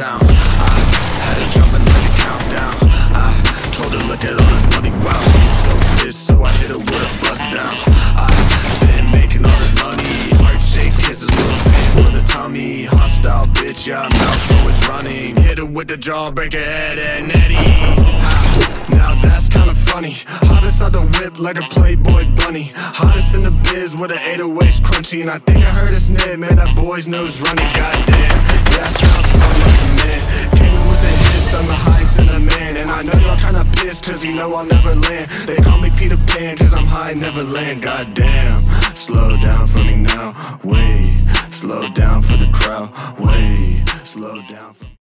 town. I had her jumping like a countdown. I told her look at all this money, wow, she's so pissed, so I hit her with a bust down. I've been making all this money, heart shake kisses, little sand for the tummy. Hostile bitch, yeah, I'm out, so it's running. Hit her with the jaw, break her head and Eddie. Now that's kinda funny. Hottest out the whip like a Playboy bunny. Hottest in the biz with an 808's crunchy. And I think I heard a snip, man, that boy's nose running. Goddamn, yeah, I sound something like a man. Came in with the hits, I'm the highest in the man. And I know y'all kinda pissed cause you know I'll never land. They call me Peter Pan cause I'm high, never land. Goddamn, slow down for me now, wait. Slow down for the crowd, wait. Slow down for